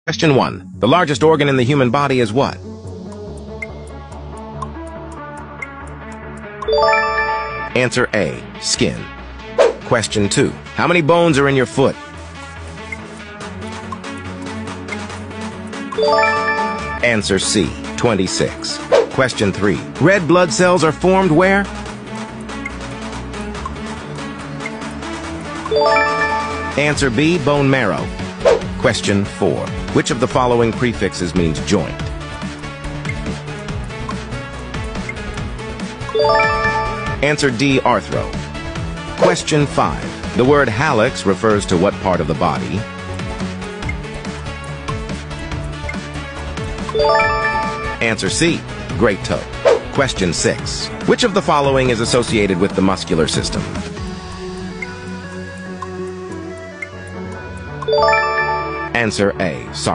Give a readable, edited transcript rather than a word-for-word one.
Question 1. The largest organ in the human body is what? Answer A. Skin. Question 2. How many bones are in your foot? Answer C. 26. Question 3. Red blood cells are formed where? Answer B. Bone marrow. Question 4. Which of the following prefixes means joint? Answer D. Arthro. Question 5. The word hallux refers to what part of the body? Answer C. Great toe. Question 6. Which of the following is associated with the muscular system? Answer A.